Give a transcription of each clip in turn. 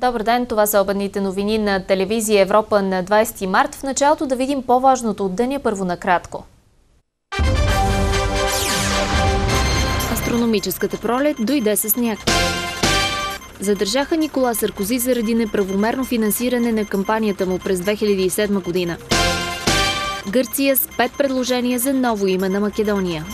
Добър ден, това са обедните новини на телевизия Европа на 20 март. В началото да видим по-важното от деня първо накратко. Астрономическата пролет дойде с сняг. Задържаха Никола Саркози заради неправомерно финансиране на кампанията му през 2007 година. Гърция с 5 предложения за ново име на Македония.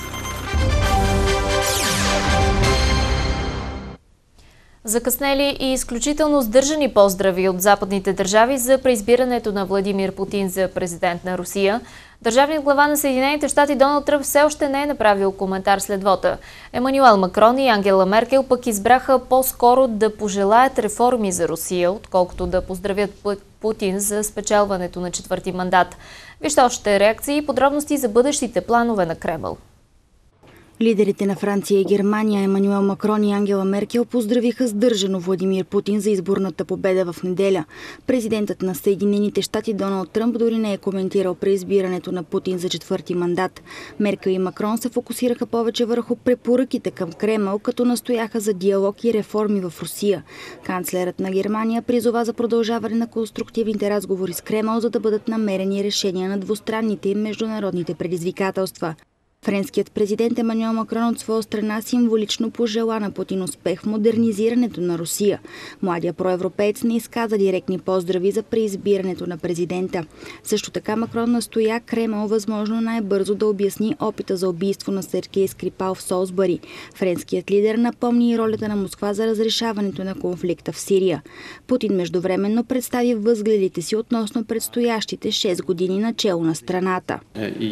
Закъснели и изключително сдържани поздрави от западните държави за преизбирането на Владимир Путин за президент на Русия. Държавният глава на Съединените щати Доналд Тръмп все още не е направил коментар след вота. Емануел Макрон и Ангела Меркел пък избраха по-скоро да пожелаят реформи за Русия, отколкото да поздравят Путин за спечелването на 4-ти мандат. Вижте още реакции и подробности за бъдещите планове на Кремъл. Лидерите на Франция и Германия Емануел Макрон и Ангела Меркел поздравиха сдържано Владимир Путин за изборната победа в неделя. Президентът на Съединените щати Доналд Тръмп дори не е коментирал преизбирането на Путин за 4-ти мандат. Меркел и Макрон се фокусираха повече върху препоръките към Кремъл, като настояха за диалог и реформи в Русия. Канцлерът на Германия призова за продължаване на конструктивните разговори с Кремъл, за да бъдат намерени решения на двустранните и международните предизвикателства. Френският президент Емануел Макрон от своя страна символично пожела на Путин успех в модернизирането на Русия. Младия проевропеец не изказа директни поздрави за преизбирането на президента. Също така Макрон настоя Кремъл възможно най-бързо да обясни опита за убийство на Сергей Скрипал в Солсбъри. Френският лидер напомни и ролята на Москва за разрешаването на конфликта в Сирия. Путин междувременно представи възгледите си относно предстоящите 6 години начело на страната.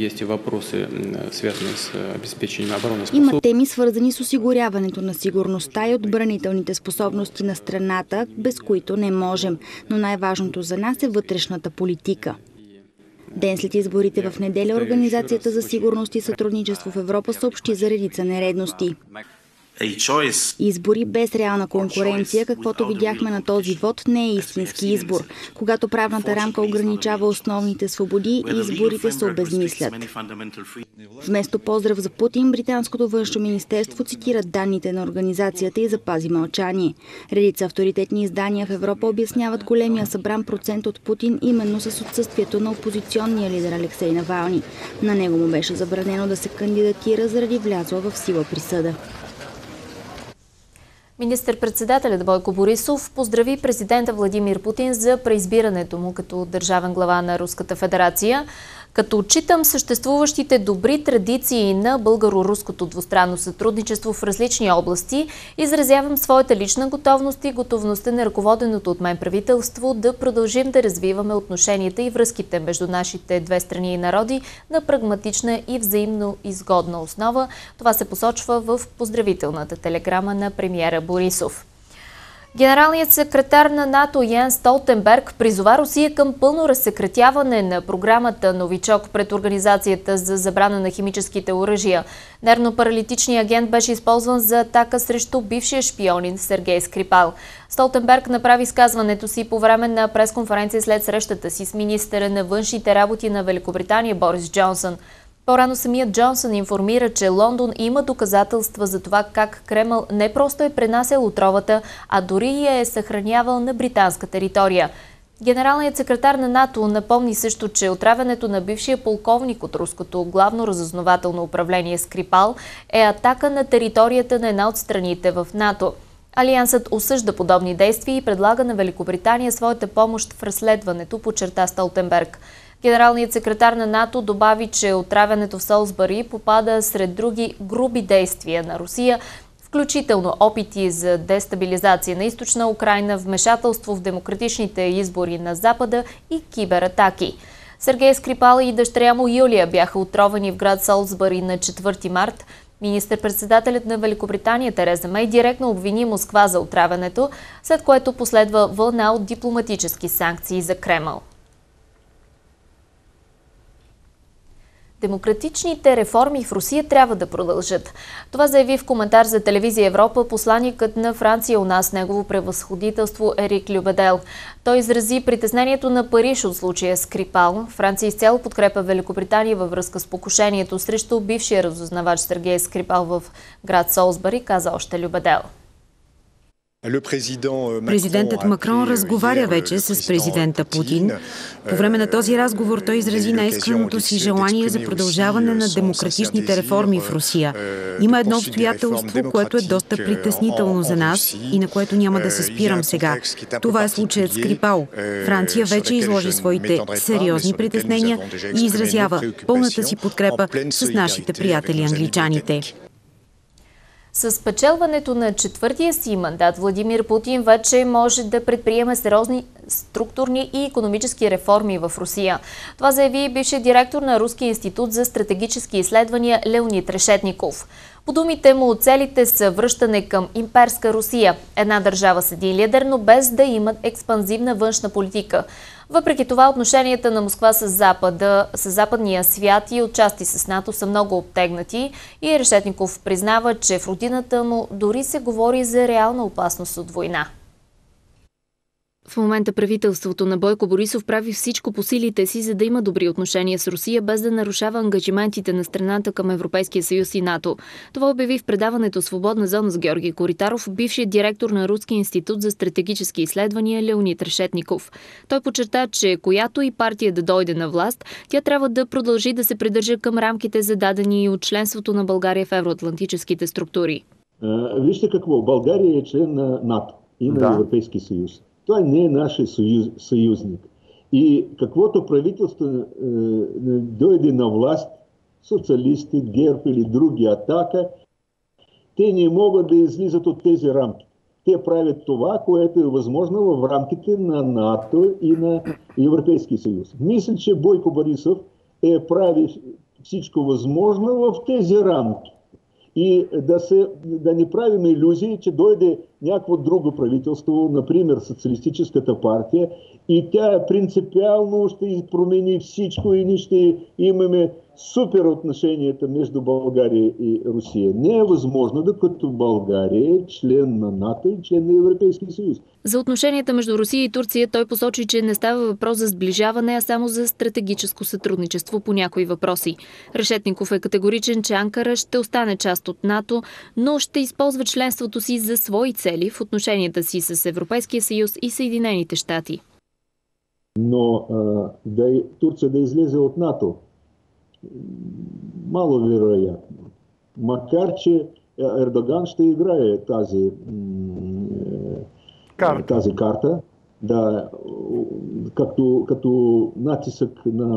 Има теми, свързани с осигуряването на сигурността и отбранителните способности на страната, без които не можем. Но най-важното за нас е вътрешната политика. Ден след изборите в неделя Организацията за сигурност и сътрудничество в Европа съобщи за редица нередности. Избори без реална конкуренция, каквото видяхме на този вод, не е истински избор. Когато правната рамка ограничава основните свободи, изборите се обезмислят. Вместо поздрав за Путин, британското външно министерство цитира данните на организацията и запази мълчание. Редица авторитетни издания в Европа обясняват големия събран процент от Путин именно с отсъствието на опозиционния лидер Алексей Навални. На него му беше забранено да се кандидатира заради влязла в сила присъда. Министър-председателят Бойко Борисов поздрави президента Владимир Путин за преизбирането му като държавен глава на Руската федерация. Като отчитам съществуващите добри традиции на българо-руското двустранно сътрудничество в различни области, изразявам своята лична готовност и готовността на ръководеното от мен правителство да продължим да развиваме отношенията и връзките между нашите две страни и народи на прагматична и взаимно изгодна основа. Това се посочва в поздравителната телеграма на премиера Борисов. Генералният секретар на НАТО Йенс Столтенберг призова Русия към пълно разсекретяване на програмата Новичок пред Организацията за забрана на химическите оръжия. Нервно-паралитичният агент беше използван за атака срещу бившия шпионин Сергей Скрипал. Столтенберг направи изказването си по време на пресконференция след срещата си с министъра на външните работи на Великобритания Борис Джонсън. По-рано самият Джонсън информира, че Лондон има доказателства за това как Кремъл не просто е пренасял отровата, а дори я е съхранявал на британска територия. Генералният секретар на НАТО напомни също, че отравянето на бившия полковник от руското главно разузнавателно управление Скрипал е атака на територията на една от страните в НАТО. Алиансът осъжда подобни действия и предлага на Великобритания своята помощ в разследването, подчерта Столтенберг. Генералният секретар на НАТО добави, че отравянето в Солсбъри попада сред други груби действия на Русия, включително опити за дестабилизация на източна Украйна, вмешателство в демократичните избори на Запада и кибератаки. Сергей Скрипал и дъщеря му Юлия бяха отровени в град Солсбъри на 4 март. Министър-председателят на Великобритания Тереза Мей директно обвини Москва за отравянето, след което последва вълна от дипломатически санкции за Кремъл. Демократичните реформи в Русия трябва да продължат. Това заяви в коментар за телевизия Европа посланикът на Франция у нас, негово превъзходителство Ерик Любедел. Той изрази притеснението на Париж от случая Скрипал. Франция изцяло подкрепя Великобритания във връзка с покушението срещу бившия разузнавач Сергей Скрипал в град Солсбъри, каза още Любедел. Президентът Макрон разговаря вече с президента Путин. По време на този разговор той изрази най-искреното си желание за продължаване на демократичните реформи в Русия. Има едно обстоятелство, което е доста притеснително за нас и на което няма да се спирам сега. Това е случаят Скрипал. Франция вече изложи своите сериозни притеснения и изразява пълната си подкрепа с нашите приятели англичаните. С спечелването на четвъртия си мандат Владимир Путин вече може да предприеме сериозни структурни и икономически реформи в Русия. Това заяви бившият директор на Руския институт за стратегически изследвания Леонид Решетников. По думите му, целите са връщане към имперска Русия, една държава с един лидер, но без да имат експанзивна външна политика. Въпреки това, отношенията на Москва с западния свят и отчасти с НАТО са много обтегнати и Решетников признава, че в родината му дори се говори за реална опасност от война. В момента правителството на Бойко Борисов прави всичко по силите си, за да има добри отношения с Русия, без да нарушава ангажиментите на страната към Европейския съюз и НАТО. Това обяви в предаването "Свободна зона" с Георги Коритаров, бившият директор на Руския институт за стратегически изследвания Леонид Решетников. Той подчерта, че която и партия да дойде на власт, тя трябва да продължи да се придържа към рамките, зададени от членството на България в евроатлантическите структури. Вижте какво, България е член на НАТО и на Европейския съюз. Той не е наш съюзник. И каквото правителство дойде на власт, социалисти, ГЕРБ или други Атака, те не могат да излизат от тези рамки. Те правят това, което е възможно в рамките на НАТО и на Европейския съюз. Мисля, че Бойко Борисов прави всичко възможно в тези рамки. И да не правим илюзии, че дойде някакво друго правителство, например Социалистическата партия, и тя принципиално ще промени всичко и ние ще имаме супер отношенията между България и Русия. Не е възможно, докато България е член на НАТО и член на Европейския съюз. За отношенията между Русия и Турция той посочи, че не става въпрос за сближаване, а само за стратегическо сътрудничество по някои въпроси. Решетников е категоричен, че Анкара ще остане част от НАТО, но ще използва членството си за свои цели в отношенията си с Европейския съюз и Съединените щати. Но Турция да излезе от НАТО, мало вероятно. Макар че Ердоган ще играе тази карта, да, като натисък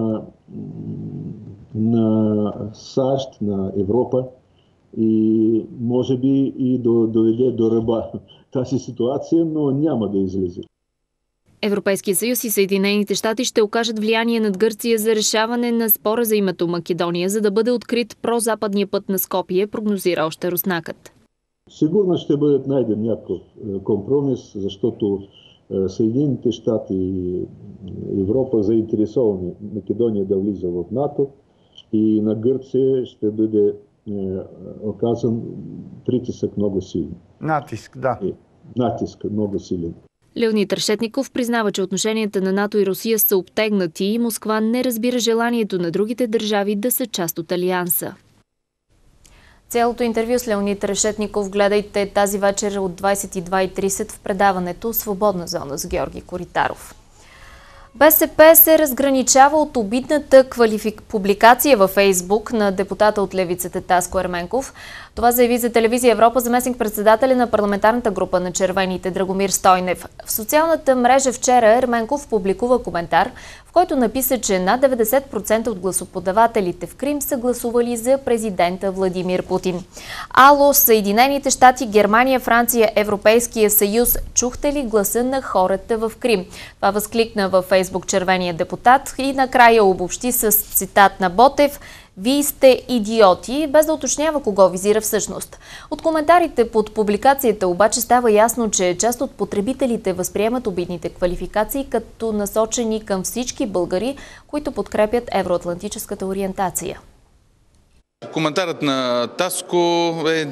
на САЩ, на Европа, и може би и доведе до ръба тази ситуация, но няма да излезе. Европейския съюз и Съединените щати ще окажат влияние над Гърция за решаване на спора за името Македония, за да бъде открит прозападния път на Скопие, прогнозира още руснакът. Сигурно ще бъде найден някакъв компромис, защото Съединените щати и Европа заинтересовани Македония да влиза в НАТО и на Гърция ще бъде оказан притиск много силен. Натиск, да. Натиск много силен. Леонид Решетников признава, че отношенията на НАТО и Русия са обтегнати и Москва не разбира желанието на другите държави да са част от Алианса. Цялото интервю с Леонид Решетников гледайте тази вечер от 22:30 в предаването "Свободна зона" с Георги Коритаров. БСП се разграничава от обидната публикация във Фейсбук на депутата от левицата Таско Ерменков. Това заяви за телевизия Европа заместник-председателя на парламентарната група на червените Драгомир Стойнев. В социалната мрежа вчера Ерменков публикува коментар, в който написа, че над 90% от гласоподавателите в Крим са гласували за президента Владимир Путин. Ало, Съединените щати, Германия, Франция, Европейския съюз, чухте ли гласа на хората в Крим? Това възкликна във Фейсбук червения депутат и накрая обобщи с цитат на Ботев: "Вие сте идиоти", без да уточнява кого визира всъщност. От коментарите под публикацията обаче става ясно, че част от потребителите възприемат обидните квалификации като насочени към всички българи, които подкрепят евроатлантическата ориентация. Коментарът на Таско е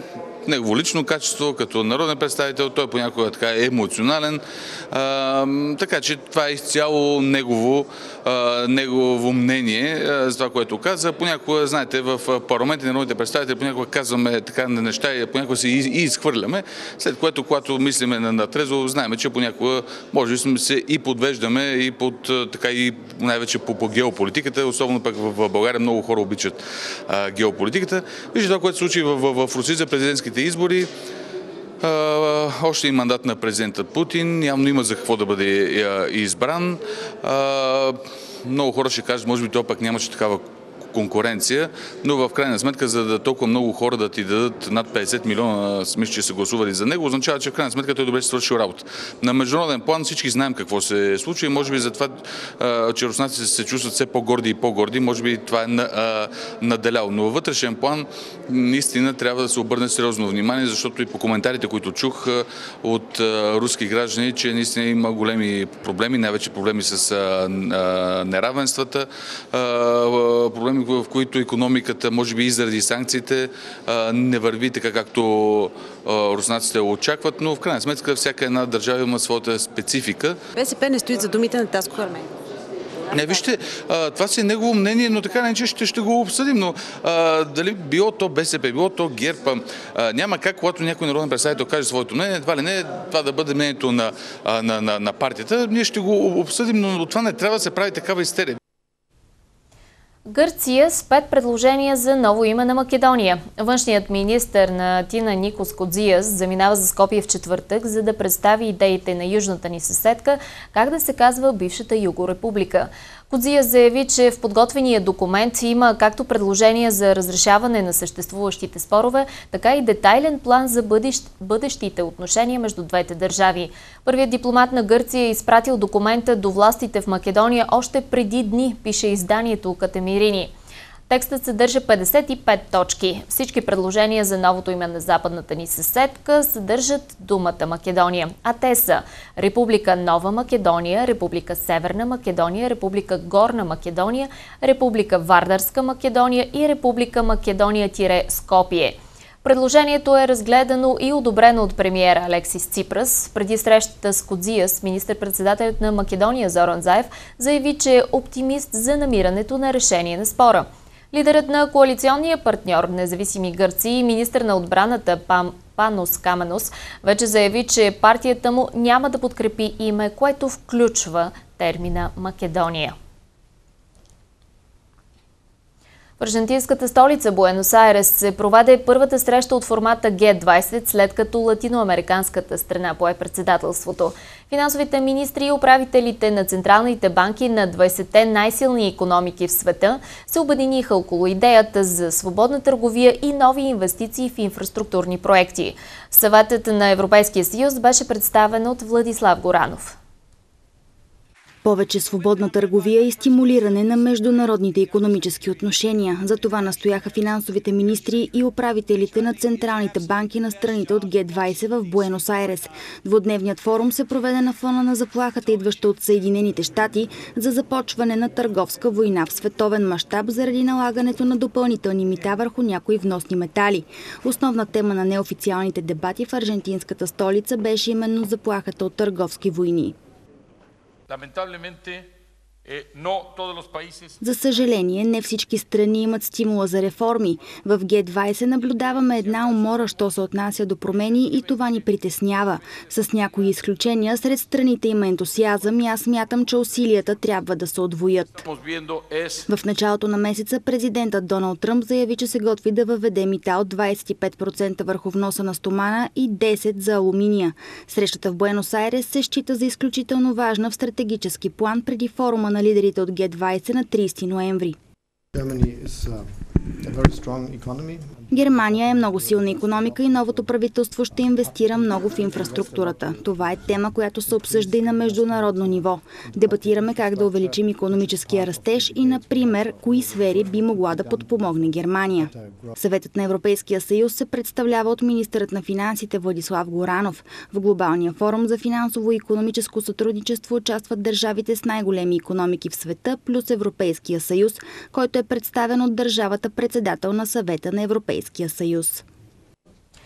негово лично качество, като народен представител, той понякога така е емоционален, така че това е изцяло негово мнение за това, което каза. Понякога, знаете, в парламента на народните представители понякога казваме така на неща и понякога се и изхвърляме, след което, когато мислиме на трезво, знаем, че понякога може да се и подвеждаме и така и най-вече по геополитиката, особено пък в България много хора обичат геополитиката. Вижте това, което се случи в Русия за президентските избори. Още и мандат на президента Путин, явно има за какво да бъде избран. Много хора ще кажат, може би това пък нямаше такава конкуренция, но в крайна сметка, за да толкова много хора да ти дадат над 50 милиона, мисля, че са гласували за него, означава, че в крайна сметка той добре ще свършил работа. На международен план всички знаем какво се случва и може би за това, че руснаците се чувстват все по-горди и по-горди, може би това е наделяло. Но във вътрешен план наистина трябва да се обърне сериозно внимание, защото и по коментарите, които чух от руски граждани, че наистина има големи проблеми, най-вече проблеми с неравенствата, проблеми, в които икономиката, може би и заради санкциите, не върви така, както руснаците очакват, но в крайна сметка всяка една държава има своята специфика. БСП не стои за думите на Таско Ерменков. Не, вижте, това си е негово мнение, но така не ще го обсъдим, но дали било то БСП, било то ГЕРБ, няма как, когато някой народен представител каже своето мнение, едва ли не това да бъде мнението на партията, ние ще го обсъдим, но от това не трябва да се прави такава истерия. Гърция с 5 предложения за ново име на Македония. Външният министър на Атина Никос Кодзияс заминава за Скопие в четвъртък, за да представи идеите на южната ни съседка, как да се казва бившата Югорепублика. Кодзияс заяви, че в подготвения документ има както предложения за разрешаване на съществуващите спорове, така и детайлен план за бъдещите отношения между двете държави. Първият дипломат на Гърция е изпратил документа до властите в Македония още преди дни, пише изданието Катемирини. Текстът съдържа 55 точки. Всички предложения за новото име на западната ни съседка съдържат думата Македония. А те са Република Нова Македония, Република Северна Македония, Република Горна Македония, Република Вардарска Македония и Република Македония-Скопие. Предложението е разгледано и одобрено от премиера Алексис Ципрас. Преди срещата с Кодзияс, министър-председателят на Македония Зоран Заев заяви, че е оптимист за намирането на решение на спора. Лидерът на коалиционния партньор Независими гърци и министър на отбраната Панос Каменос вече заяви, че партията му няма да подкрепи име, което включва термина Македония. В аржентинската столица Буенос Айрес се проведе първата среща от формата Г20, след като латиноамериканската страна пое председателството. Финансовите министри и управителите на централните банки на 20-те най-силни икономики в света се обединиха около идеята за свободна търговия и нови инвестиции в инфраструктурни проекти. Съветът на Европейския съюз беше представен от Владислав Горанов. Повече свободна търговия и стимулиране на международните икономически отношения. За това настояха финансовите министри и управителите на централните банки на страните от Г20 в Буенос Айрес. Двудневният форум се проведе на фона на заплахата, идваща от Съединените щати, за започване на търговска война в световен мащаб заради налагането на допълнителни мита върху някои вносни метали. Основна тема на неофициалните дебати в аржентинската столица беше именно заплахата от търговски войни. За съжаление, не всички страни имат стимула за реформи. В Г20 наблюдаваме една умора, що се отнася до промени, и това ни притеснява. С някои изключения, сред страните има ентусиазъм и аз смятам, че усилията трябва да се удвоят. В началото на месеца президентът Доналд Тръмп заяви, че се готви да въведе мита от 25% върху вноса на стомана и 10% за алуминия. Срещата в Буенос Айрес се счита за изключително важна в стратегически план преди форума на лидерите от Г20 на 30 ноември. Германия е много силна икономика и новото правителство ще инвестира много в инфраструктурата. Това е тема, която се обсъжда и на международно ниво. Дебатираме как да увеличим икономическия растеж и, например, кои сфери би могла да подпомогне Германия. Съветът на Европейския съюз се представлява от министърът на финансите Владислав Горанов. В глобалния форум за финансово и икономическо сътрудничество участват държавите с най-големи икономики в света, плюс Европейския съюз, който е представен от държавата председател на Съвета на Европейския съюз.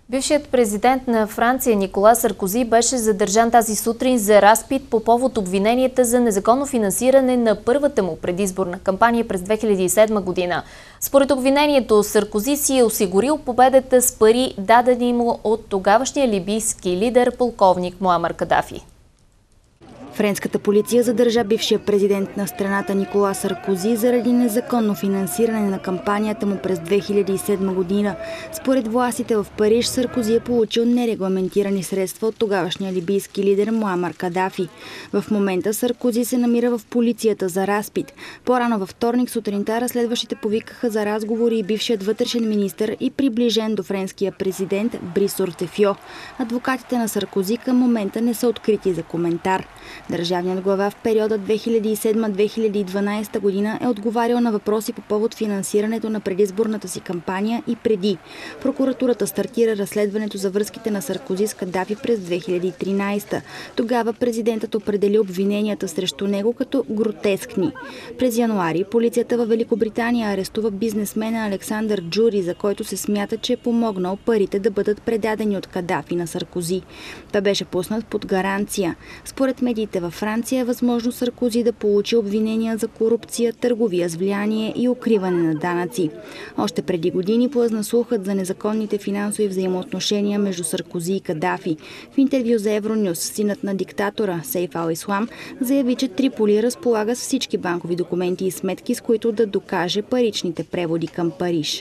Бившият президент на Франция Никола Саркози беше задържан тази сутрин за разпит по повод обвиненията за незаконно финансиране на първата му предизборна кампания през 2007 година. Според обвинението, Саркози си е осигурил победата с пари, дадени му от тогавашния либийски лидер полковник Муамар Кадафи. Френската полиция задържа бившия президент на страната Никола Саркози заради незаконно финансиране на кампанията му през 2007 година. Според властите в Париж, Саркози е получил нерегламентирани средства от тогавашния либийски лидер Муамар Кадафи. В момента Саркози се намира в полицията за разпит. По-рано във вторник сутринта разследващите повикаха за разговори и бившият вътрешен министър и приближен до френския президент Брис Ортефьо. Адвокатите на Саркози към момента не са открити за коментар. Държавният глава в периода 2007-2012 година е отговарял на въпроси по повод финансирането на предизборната си кампания и преди. Прокуратурата стартира разследването за връзките на Саркози с Кадафи през 2013. Тогава президентът определи обвиненията срещу него като гротескни. През януари полицията във Великобритания арестува бизнесмена Александър Джури, за който се смята, че е помогнал парите да бъдат предадени от Кадафи на Саркози. Той беше пуснат под гаранция. Според медиите във Франция е възможно Саркози да получи обвинения за корупция, търговия с влияние и укриване на данъци. Още преди години плъзна слухът за незаконните финансови взаимоотношения между Саркози и Кадафи. В интервю за Евронюс синът на диктатора Сейф ал-Ислам заяви, че Триполи разполага с всички банкови документи и сметки, с които да докаже паричните преводи към Париж.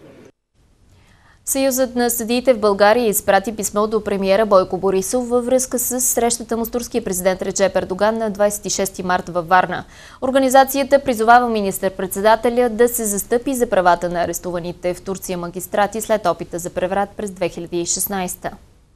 Съюзът на съдиите в България изпрати писмо до премиера Бойко Борисов във връзка с срещата му с турския президент Реджеп Ердоган на 26 март във Варна. Организацията призовава министър-председателя да се застъпи за правата на арестуваните в Турция магистрати след опита за преврат през 2016.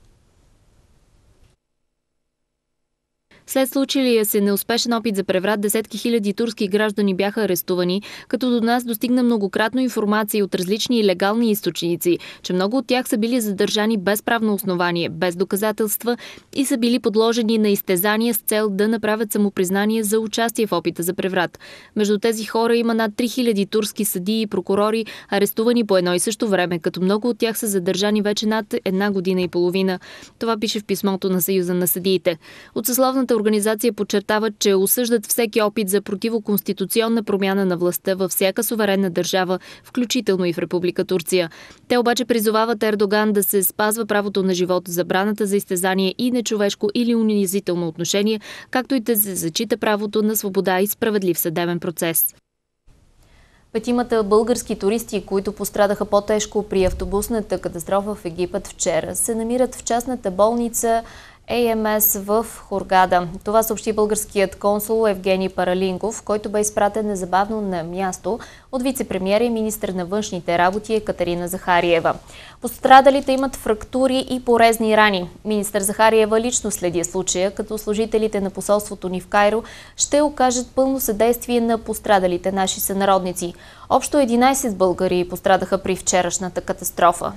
След случилия се неуспешен опит за преврат, десетки хиляди турски граждани бяха арестувани, като до нас достигна многократно информация от различни илегални източници, че много от тях са били задържани без правно основание, без доказателства и са били подложени на изтезания с цел да направят самопризнание за участие в опита за преврат. Между тези хора има над 3000 турски съдии и прокурори, арестувани по едно и също време, като много от тях са задържани вече над една година и половина. Това пише в писмото на Съюза на съдиите. От съсловната организация подчертават, че осъждат всеки опит за противоконституционна промяна на властта във всяка суверенна държава, включително и в Република Турция. Те обаче призовават Ердоган да се спазва правото на живот, забраната за изтезание и нечовешко или унизително отношение, както и да се зачита правото на свобода и справедлив съдебен процес. Петимата български туристи, които пострадаха по-тежко при автобусната катастрофа в Египет вчера, се намират в частната болница АМС в Хургада. Това съобщи българският консул Евгений Паралинков, който бе изпратен незабавно на място от вице-премиера и министър на външните работи Екатерина Захариева. Пострадалите имат фрактури и порезни рани. Министър Захариева лично следи случая, като служителите на посолството ни в Кайро ще окажат пълно съдействие на пострадалите наши сънародници. Общо 11 българи пострадаха при вчерашната катастрофа.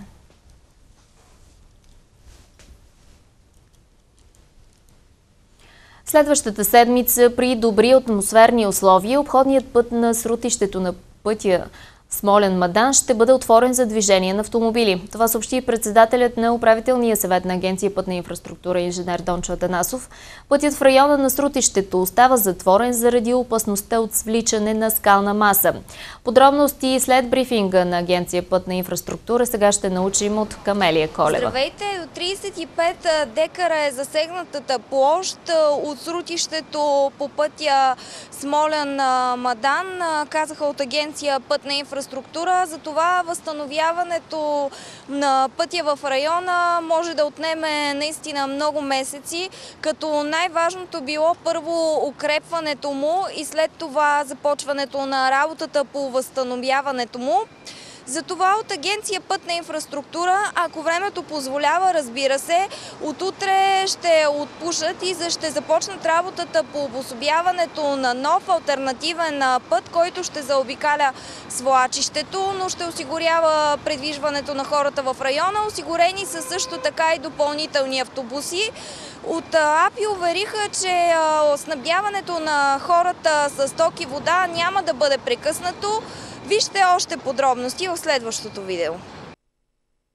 Следващата седмица при добри атмосферни условия обходният път на срутището на пътя Смолян-Мадан ще бъде отворен за движение на автомобили. Това съобщи председателят на управителния съвет на Агенция Пътна инфраструктура инженер Дончо Атанасов. Пътят в района на срутището остава затворен заради опасността от свличане на скална маса. Подробности след брифинга на Агенция Пътна инфраструктура сега ще научим от Камелия Колева. Здравейте! До 35 декара е засегнатата площ от срутището по пътя Смолян-Мадан, казаха от Агенция Пътна инфраструктура. Затова възстановяването на пътя в района може да отнеме наистина много месеци, като най-важното било първо укрепването му и след това започването на работата по възстановяването му. Затова от Агенция Пътна инфраструктура, ако времето позволява, разбира се, от утре ще отпушат и ще започнат работата по обособяването на нов алтернативен път, който ще заобикаля свлачището, но ще осигурява предвижването на хората в района. Осигурени са също така и допълнителни автобуси. От АПИ увериха, че снабдяването на хората с ток и вода няма да бъде прекъснато. Вижте още подробности в следващото видео.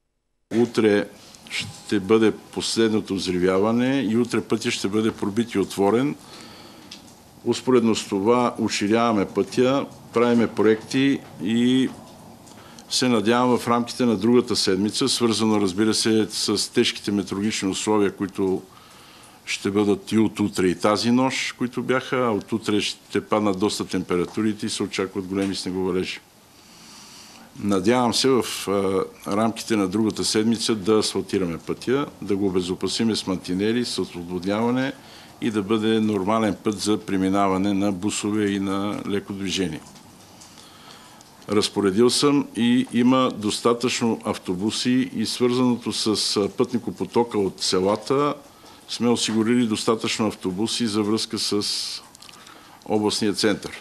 Утре ще бъде последното взривяване и утре пътя ще бъде пробит и отворен. Успоредно с това уширяваме пътя, правиме проекти и се надявам в рамките на другата седмица, свързано, разбира се, с тежките метеорологични условия, които ще бъдат и от утре и тази нощ, които бяха, а от утре ще паднат доста температурите и се очакват големи снеговалежи. Надявам се в рамките на другата седмица да асфалтираме пътя, да го обезопасиме с мантинели, с отводняване и да бъде нормален път за преминаване на бусове и на леко движение. Разпоредил съм и има достатъчно автобуси и свързаното с пътникопотока от селата сме осигурили достатъчно автобуси за връзка с областния център.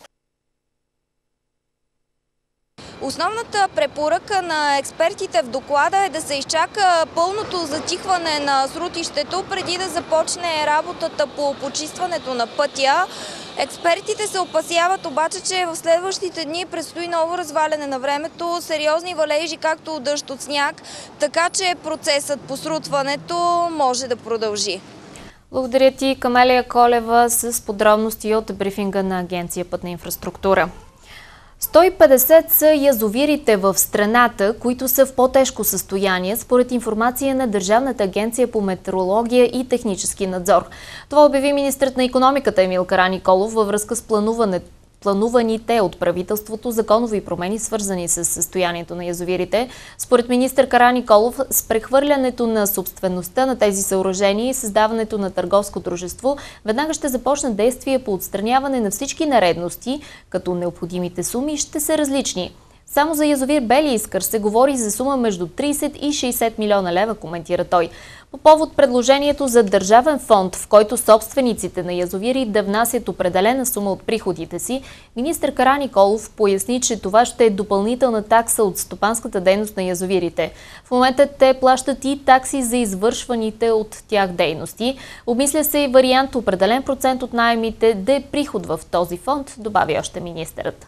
Основната препоръка на експертите в доклада е да се изчака пълното затихване на срутището преди да започне работата по почистването на пътя. Експертите се опасяват обаче, че в следващите дни предстои ново разваляне на времето, сериозни валежи, както от дъжд от сняг, така че процесът по срутването може да продължи. Благодаря ти, Камелия Колева, с подробности от брифинга на Агенция Пътна инфраструктура. 150 са язовирите в страната, които са в по-тежко състояние, според информация на Държавната агенция по метеорология и технически надзор. Това обяви министърът на икономиката Емил Караниколов във връзка с плануваните от правителството законови промени, свързани с състоянието на язовирите. Според министър Караниколов, с прехвърлянето на собствеността на тези съоръжения и създаването на търговско дружество, веднага ще започнат действия по отстраняване на всички нередности, като необходимите суми ще са различни. Само за язовир Бели Искър се говори за сума между 30 и 60 милиона лева, коментира той. По повод предложението за държавен фонд, в който собствениците на язовири да внасят определена сума от приходите си, министър Караниколов поясни, че това ще е допълнителна такса от стопанската дейност на язовирите. В момента те плащат и такси за извършваните от тях дейности. Обмисля се и вариант определен процент от наемите да е приход в този фонд, добави още министърът.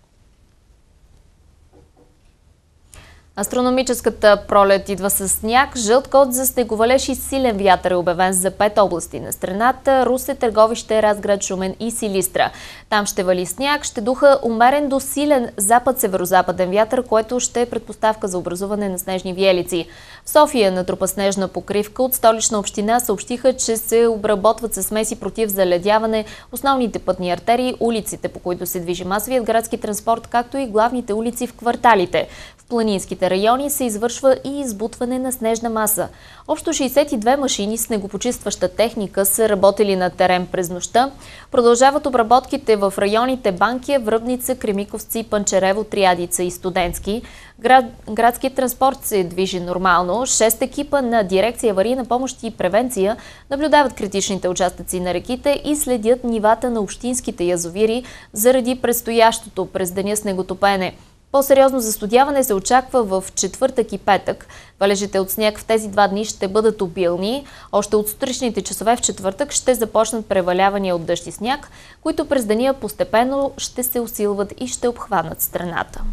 Астрономическата пролет идва с сняг, жълт код за снеговалеж и силен вятър е обявен за 5 области на страната – Русе, Търговище, Разград, Шумен и Силистра. Там ще вали сняг, ще духа умерен до силен запад-северозападен вятър, което ще е предпоставка за образуване на снежни виелици. В София натрупа снежна покривка. От Столична община съобщиха, че се обработват със смеси против заледяване основните пътни артерии, улиците, по които се движи масовият градски транспорт, както и главните улици в кварталите. В планинските райони се извършва и избутване на снежна маса. Общо 62 машини с снегопочистваща техника са работили на терен през нощта. Продължават обработките в районите Банкия, Връбница, Кремиковци, Панчарево, Триадица и Студентски. Градският транспорт се движи нормално. 6 екипа на дирекция аварийна помощ и превенция наблюдават критичните участъци на реките и следят нивата на общинските язовири заради предстоящото през деня снеготопене. По-сериозно застудяване се очаква в четвъртък и петък. Валежите от сняг в тези 2 дни ще бъдат обилни. Още от сутричните часове в четвъртък ще започнат превалявания от дъжд и сняг, които през деня постепенно ще се усилват и ще обхванат страната.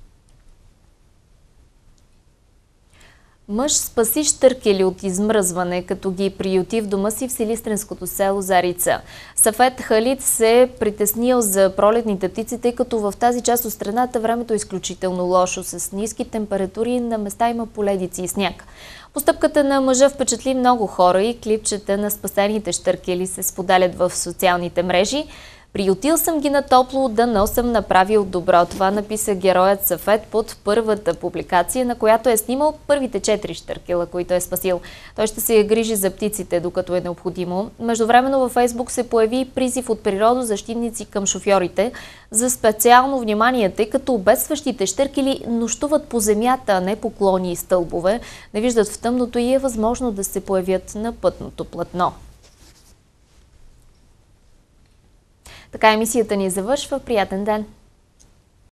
Мъж спаси щъркели от измръзване, като ги приюти в дома си в силистренското село Зарица. Сафет Халид се е притеснил за пролетните птици, тъй като в тази част от страната времето е изключително лошо, с ниски температури, на места има поледици и сняг. Постъпката на мъжа впечатли много хора и клипчета на спасените щъркели се споделят в социалните мрежи. Приютил съм ги на топло, дано съм направил добро. Това написа героят Сафет под първата публикация, на която е снимал първите 4 щъркела, които е спасил. Той ще се грижи за птиците, докато е необходимо. Междувременно във Фейсбук се появи призив от природозащитници към шофьорите за специално внимание, тъй като обесващите щъркели нощуват по земята, а не по клони и стълбове, не виждат в тъмното и е възможно да се появят на пътното платно. Така емисията ни завършва. Приятен ден!